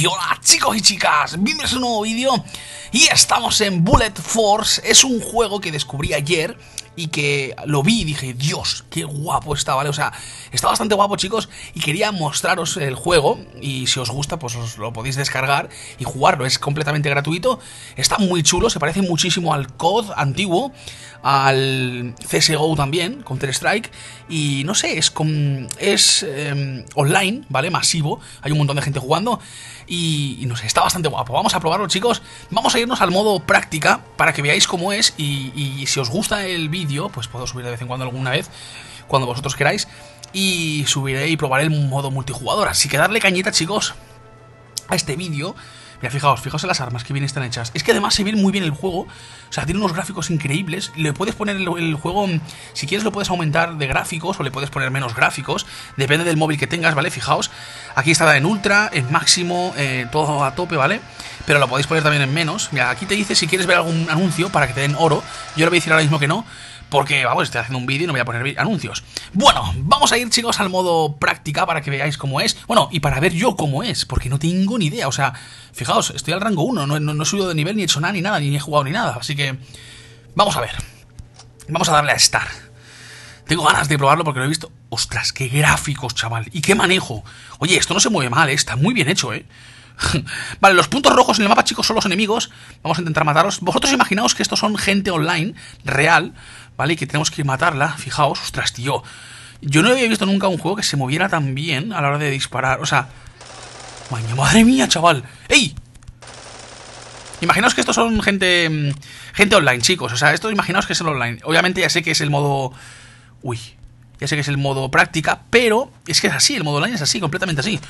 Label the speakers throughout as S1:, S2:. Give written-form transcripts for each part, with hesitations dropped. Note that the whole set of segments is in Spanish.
S1: Y hola chicos y chicas, bienvenidos a un nuevo vídeo. Y estamos en Bullet Force. Es un juego que descubrí ayer y que lo vi y dije, Dios, qué guapo está, ¿vale? O sea, está bastante guapo, chicos, y quería mostraros el juego. Y si os gusta, pues os lo podéis descargar y jugarlo, es completamente gratuito. Está muy chulo, se parece muchísimo al COD antiguo, al CSGO también, Counter-Strike. Y no sé, es online, ¿vale? Masivo, hay un montón de gente jugando. Y no sé, está bastante guapo. Vamos a probarlo, chicos. Vamos a irnos al modo práctica para que veáis cómo es. Y si os gusta el vídeo, pues puedo subir de vez en cuando alguna vez, cuando vosotros queráis. Y subiré y probaré el modo multijugador. Así que darle cañita, chicos, a este vídeo. Mira, fijaos en las armas que bien están hechas. Es que además se ve muy bien el juego. O sea, tiene unos gráficos increíbles. Le puedes poner el juego, si quieres lo puedes aumentar de gráficos o le puedes poner menos gráficos. Depende del móvil que tengas, ¿vale? Fijaos, aquí está en ultra, en máximo, todo a tope, ¿vale? Pero lo podéis poner también en menos. Mira, aquí te dice si quieres ver algún anuncio para que te den oro. Yo le voy a decir ahora mismo que no, porque, vamos, estoy haciendo un vídeo y no voy a poner anuncios. Bueno, vamos a ir, chicos, al modo práctica para que veáis cómo es. Bueno, y para ver yo cómo es, porque no tengo ni idea. O sea, fijaos, estoy al rango 1, no he subido de nivel, ni he hecho nada, ni nada, ni he jugado ni nada. Así que, vamos a ver. Vamos a darle a Start. Tengo ganas de probarlo porque lo he visto. Ostras, qué gráficos, chaval. Y qué manejo. Oye, esto no se mueve mal, está muy bien hecho, Vale, los puntos rojos en el mapa, chicos, son los enemigos. Vamos a intentar matarlos. Vosotros imaginaos que estos son gente online, real, ¿vale? Y que tenemos que matarla. Fijaos, ostras, tío. Yo no había visto nunca un juego que se moviera tan bien a la hora de disparar. O sea, madre mía, chaval. ¡Ey! Imaginaos que estos son gente online, chicos. O sea, esto imaginaos que es el online. Obviamente ya sé que es el modo... Uy, ya sé que es el modo práctica, pero es que es así, el modo online es así, completamente así.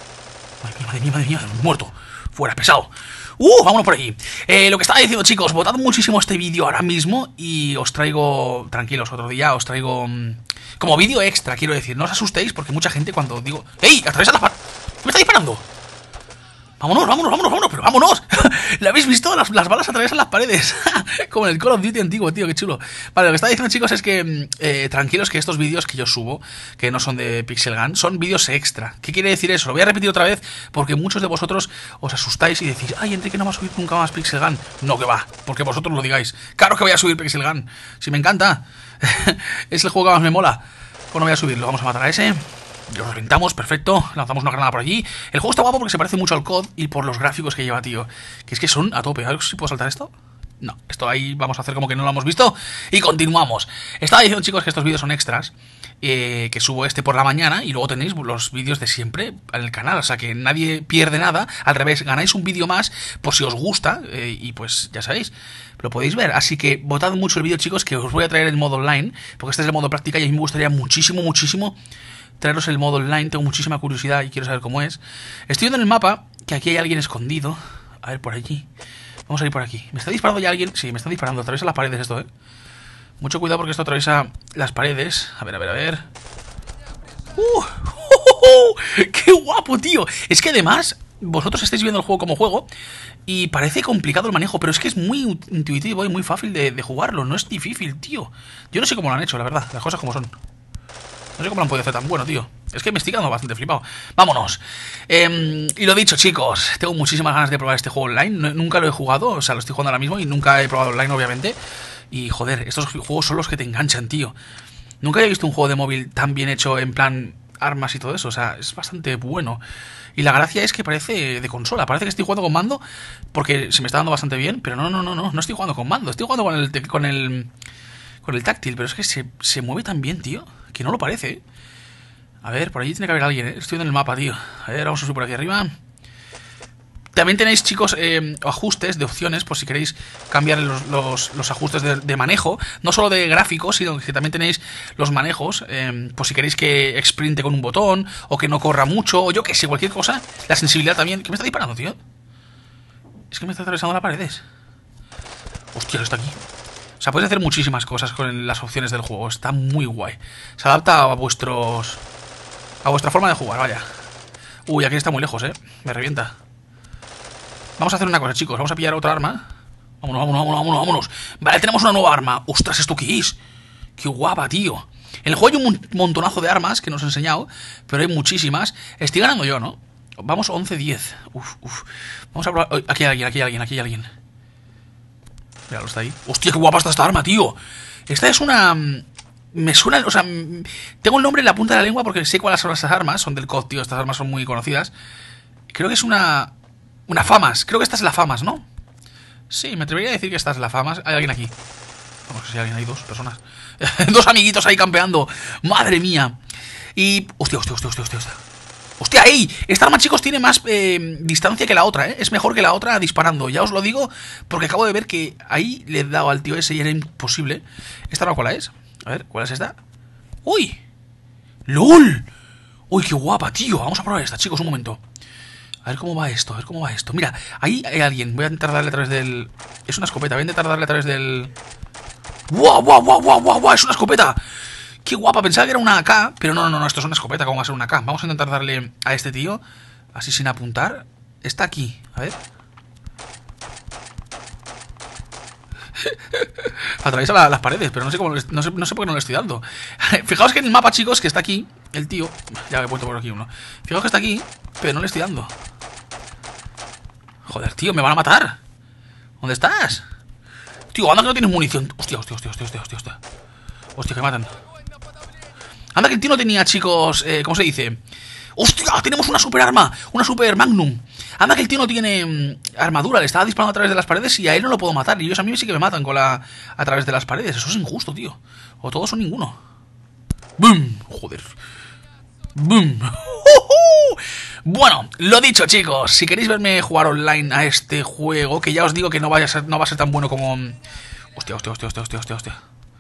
S1: Madre mía, muerto. Fuera, pesado. Vámonos por aquí. Lo que estaba diciendo, chicos, votad muchísimo este vídeo ahora mismo y os traigo, tranquilos, otro día os traigo como vídeo extra, quiero decir. No os asustéis porque mucha gente cuando digo... ¡Ey! ¡Atraviesa la pared! ¿Qué me está disparando? Vámonos, pero vámonos. ¿Lo habéis visto? Las balas atraviesan las paredes. Como en el Call of Duty antiguo, tío, qué chulo. Vale, lo que estaba diciendo, chicos, es que tranquilos, que estos vídeos que yo subo, que no son de Pixel Gun, son vídeos extra. ¿Qué quiere decir eso? Lo voy a repetir otra vez porque muchos de vosotros os asustáis y decís, ay, Enrique no va a subir nunca más Pixel Gun. No, que va, porque vosotros lo digáis. Claro que voy a subir Pixel Gun. Si me encanta. Es el juego que más me mola. Pues no voy a subirlo, vamos a matar a ese. Lo reventamos, perfecto, lanzamos una granada por allí. El juego está guapo porque se parece mucho al COD y por los gráficos que lleva, tío. Que es que son a tope. A ver si puedo saltar esto. No, esto ahí vamos a hacer como que no lo hemos visto. Y continuamos. Estaba diciendo, chicos, que estos vídeos son extras, que subo este por la mañana y luego tenéis los vídeos de siempre en el canal. O sea que nadie pierde nada. Al revés, ganáis un vídeo más por si os gusta. Y pues ya sabéis, lo podéis ver. Así que votad mucho el vídeo, chicos, que os voy a traer el modo online, porque este es el modo práctica y a mí me gustaría muchísimo traeros el modo online. Tengo muchísima curiosidad y quiero saber cómo es. Estoy viendo en el mapa que aquí hay alguien escondido. A ver, por allí. Vamos a ir por aquí. ¿Me está disparando ya alguien? Sí, me están disparando. Atraviesa las paredes esto, Mucho cuidado porque esto atraviesa las paredes. A ver. ¡Qué guapo, tío! Es que además, vosotros estáis viendo el juego como juego y parece complicado el manejo, pero es que es muy intuitivo y muy fácil de jugarlo. No es difícil, tío. Yo no sé cómo lo han hecho, la verdad. Las cosas como son. No sé cómo lo han podido hacer tan bueno, tío. Es que me estoy quedando bastante flipado. Vámonos. Y lo dicho, chicos, tengo muchísimas ganas de probar este juego online. Nunca lo he jugado, o sea, lo estoy jugando ahora mismo y nunca he probado online, obviamente. Y, joder, estos juegos son los que te enganchan, tío. Nunca he visto un juego de móvil tan bien hecho en plan armas y todo eso. O sea, es bastante bueno. Y la gracia es que parece de consola. Parece que estoy jugando con mando porque se me está dando bastante bien. Pero no estoy jugando con mando. Estoy jugando con el táctil. Pero es que se mueve tan bien, tío, que no lo parece, A ver, por allí tiene que haber alguien, Estoy viendo el mapa, tío. A ver, vamos a subir por aquí arriba. También tenéis, chicos, ajustes de opciones por si queréis cambiar los ajustes de manejo. No solo de gráficos, sino que también tenéis los manejos, por si queréis que sprinte con un botón o que no corra mucho, o yo qué sé, cualquier cosa. La sensibilidad también. ¿Qué me está disparando, tío? Es que me está atravesando las paredes. Hostia, está aquí. O sea, podéis hacer muchísimas cosas con las opciones del juego. Está muy guay. Se adapta a vuestra forma de jugar, vaya. Uy, aquí está muy lejos, Me revienta. Vamos a hacer una cosa, chicos. Vamos a pillar otra arma. Vámonos. Vale, tenemos una nueva arma. Ostras, ¿esto qué es? Qué guapa, tío. En el juego hay un montonazo de armas que nos he enseñado, pero hay muchísimas. Estoy ganando yo, ¿no? Vamos 11-10. Uf, uf. Vamos a probar... Oh, aquí hay alguien, aquí hay alguien, aquí hay alguien. Míralo, está ahí. Hostia, qué guapa está esta arma, tío. Esta es una... Me suena... O sea, tengo el nombre en la punta de la lengua porque sé cuáles son estas armas. Son del COD, tío. Estas armas son muy conocidas. Creo que es una... Una FAMAS. Creo que esta es la FAMAS, ¿no? Sí, me atrevería a decir que esta es la FAMAS. Hay alguien aquí. Vamos, que si hay alguien, hay dos personas. Dos amiguitos ahí campeando. Madre mía. Y... Hostia, hostia, hostia, hostia, hostia. ¡Hostia, ey! Esta arma, chicos, tiene más distancia que la otra, ¿eh? Es mejor que la otra disparando. Ya os lo digo porque acabo de ver que ahí le he dado al tío ese y era imposible. ¿Esta arma cuál es? A ver, ¿cuál es esta? ¡Uy! ¡Lol! ¡Uy, qué guapa, tío! Vamos a probar esta, chicos, un momento. A ver cómo va esto, a ver cómo va esto. Mira, ahí hay alguien. Voy a intentar darle a través del... Es una escopeta, voy a intentar darle a través del... ¡Guau, guau, guau, guau, guau, guau! ¡Es una escopeta! ¡Qué guapa! Pensaba que era una AK, pero no, no, no, esto es una escopeta. ¿Cómo va a ser una AK? Vamos a intentar darle a este tío, así sin apuntar. Está aquí, a ver. Atraviesa las paredes, pero no sé cómo, no sé por qué no le estoy dando. Fijaos que en el mapa, chicos, que está aquí, el tío... Ya me he puesto por aquí uno. Fijaos que está aquí, pero no le estoy dando. Joder, tío, me van a matar. ¿Dónde estás? Tío, anda que no tienes munición. Hostia, hostia, hostia, hostia, hostia, hostia. Hostia, que matan. Anda que el tío no tenía, chicos, ¿cómo se dice? ¡Hostia! Tenemos una super arma, una super magnum. Anda que el tío no tiene armadura, le estaba disparando a través de las paredes y a él no lo puedo matar. Y ellos a mí sí que me matan con a través de las paredes. Eso es injusto, tío. O todos o ninguno. ¡Bum! Joder. ¡Bum! Bueno, lo dicho, chicos. Si queréis verme jugar online a este juego, que ya os digo que no va a ser tan bueno como... Hostia, hostia, hostia, hostia, hostia, hostia, hostia.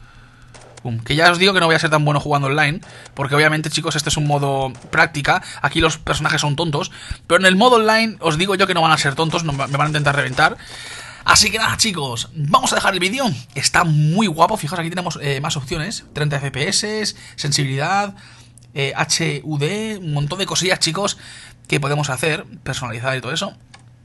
S1: Que ya os digo que no voy a ser tan bueno jugando online, porque obviamente, chicos, este es un modo práctica. Aquí los personajes son tontos, pero en el modo online os digo yo que no van a ser tontos, no, me van a intentar reventar. Así que nada, chicos, vamos a dejar el vídeo. Está muy guapo, fijaos, aquí tenemos más opciones. 30 FPS, sensibilidad, HUD, un montón de cosillas, chicos, que podemos hacer, personalizar y todo eso.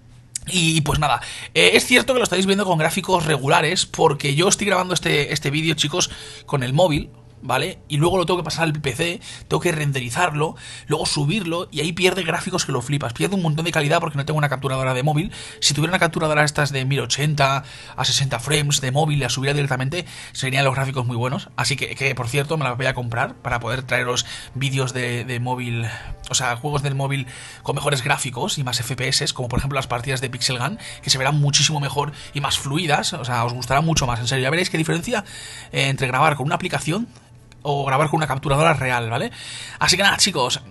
S1: Y pues nada, es cierto que lo estáis viendo con gráficos regulares porque yo estoy grabando este vídeo, chicos, con el móvil, ¿vale? Y luego lo tengo que pasar al PC, tengo que renderizarlo, luego subirlo y ahí pierde gráficos que lo flipas, pierde un montón de calidad porque no tengo una capturadora de móvil. Si tuviera una capturadora estas de 1080 a 60 frames de móvil y la subiera directamente, serían los gráficos muy buenos. Así que por cierto, me la voy a comprar para poder traeros vídeos de móvil, o sea, juegos del móvil con mejores gráficos y más FPS, como por ejemplo las partidas de Pixel Gun, que se verán muchísimo mejor y más fluidas. O sea, os gustará mucho más, en serio. Ya veréis qué diferencia entre grabar con una aplicación o grabar con una capturadora real, ¿vale? Así que nada, chicos,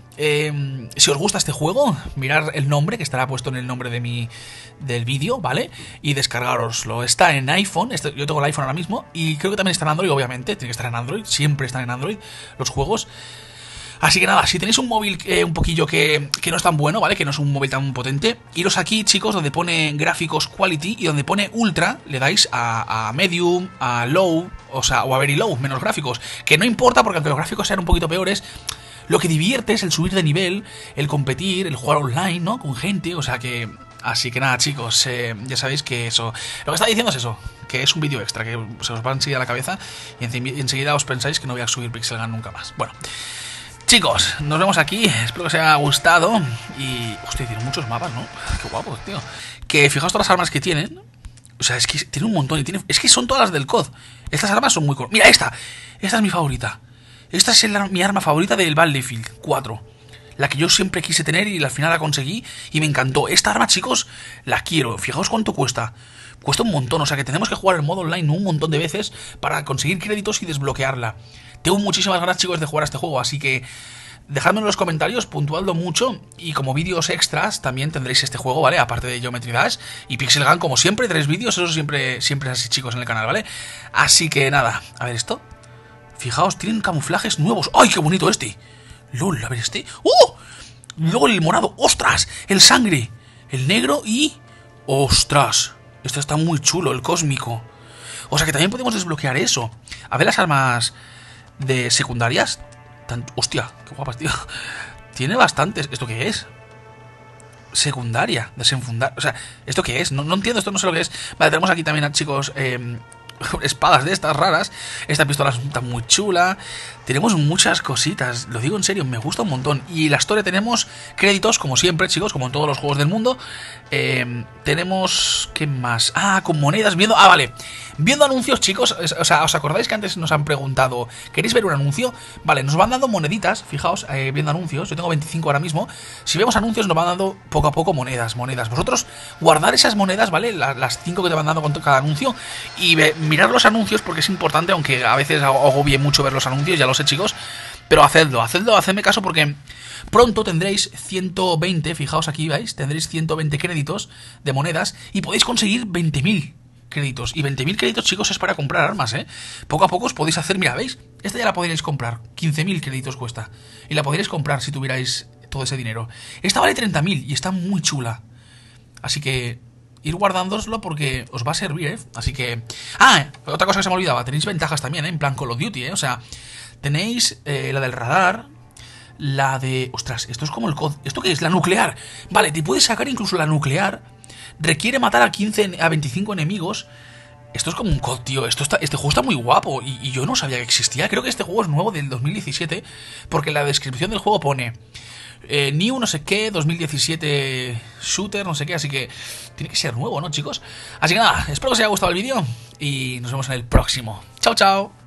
S1: si os gusta este juego, mirad el nombre, que estará puesto en el nombre del vídeo, ¿vale? Y descargaroslo. Está en iPhone, yo tengo el iPhone ahora mismo, y creo que también está en Android, obviamente, tiene que estar en Android, siempre están en Android los juegos. Así que nada, si tenéis un móvil un poquillo que no es tan bueno, ¿vale? Que no es un móvil tan potente, iros aquí, chicos, donde pone gráficos quality y donde pone ultra, le dais a medium, a low, o sea, o a very low, menos gráficos. Que no importa porque aunque los gráficos sean un poquito peores, lo que divierte es el subir de nivel, el competir, el jugar online, ¿no? Con gente, o sea que... Así que nada, chicos, ya sabéis que eso... Lo que está diciendo es eso, que es un vídeo extra, que se os va enseguida a la cabeza y enseguida os pensáis que no voy a subir Pixel Gun nunca más. Bueno... Chicos, nos vemos aquí, espero que os haya gustado. Y... Hostia, tiene muchos mapas, ¿no? Qué guapos, tío. Que fijaos todas las armas que tienen. O sea, es que tiene un montón y tiene... Es que son todas las del COD. Estas armas son muy... Mira, esta es mi favorita. Esta es mi arma favorita del Battlefield 4. La que yo siempre quise tener y al final la conseguí y me encantó. Esta arma, chicos, la quiero. Fijaos cuánto cuesta. Cuesta un montón, o sea que tenemos que jugar en modo online un montón de veces para conseguir créditos y desbloquearla. Tengo muchísimas ganas, chicos, de jugar a este juego, así que dejadme en los comentarios, puntuadlo mucho, y como vídeos extras también tendréis este juego, ¿vale? Aparte de Geometry Dash y Pixel Gun, como siempre, 3 vídeos, eso siempre es así, chicos, en el canal, ¿vale? Así que nada, a ver esto. Fijaos, tienen camuflajes nuevos. ¡Ay, qué bonito este! ¡Lol! A ver este. ¡Oh! Luego el morado, ¡ostras! El sangre, el negro y... ¡ostras! Este está muy chulo, el cósmico. O sea que también podemos desbloquear eso. A ver las armas de secundarias. Hostia, qué guapas, tío. Tiene bastantes. ¿Esto qué es? Secundaria, desenfundar. O sea, ¿esto qué es? No entiendo, esto no sé lo que es. Vale, tenemos aquí también, chicos, espadas de estas raras. Esta pistola está muy chula. Tenemos muchas cositas, lo digo en serio, me gusta un montón. Y en la historia tenemos créditos, como siempre, chicos, como en todos los juegos del mundo. Tenemos... ¿qué más? Ah, con monedas, viendo... Ah, vale. Viendo anuncios, chicos, o sea, ¿os acordáis que antes nos han preguntado ¿queréis ver un anuncio? Vale, nos van dando moneditas, fijaos, viendo anuncios. Yo tengo 25 ahora mismo. Si vemos anuncios nos van dando poco a poco monedas. Vosotros guardar esas monedas, ¿vale? Las 5 que te van dando con cada anuncio. Y mirar los anuncios porque es importante, aunque a veces agobie mucho ver los anuncios, ya lo sé, chicos. Pero hacedme caso porque pronto tendréis 120, fijaos aquí, ¿veis? Tendréis 120 créditos de monedas y podéis conseguir 20.000 créditos. Y 20.000 créditos, chicos, es para comprar armas, ¿eh? Poco a poco os podéis hacer, mira, ¿veis? Esta ya la podríais comprar, 15.000 créditos cuesta. Y la podríais comprar si tuvierais todo ese dinero. Esta vale 30.000 y está muy chula. Así que ir guardándoslo porque os va a servir, ¿eh? Así que... Ah, otra cosa que se me olvidaba, tenéis ventajas también, ¿eh? En plan Call of Duty, ¿eh? O sea, tenéis la del radar, la de... Ostras, esto es como el COD. ¿Esto qué es? La nuclear. Vale, te puedes sacar incluso la nuclear. Requiere matar a 15, a 25 enemigos. Esto es como un COD, tío. Este juego está muy guapo y yo no sabía que existía. Creo que este juego es nuevo del 2017 porque en la descripción del juego pone... New no sé qué, 2017 Shooter, no sé qué, así que tiene que ser nuevo, ¿no, chicos? Así que nada, espero que os haya gustado el vídeo y nos vemos en el próximo. Chao, chao.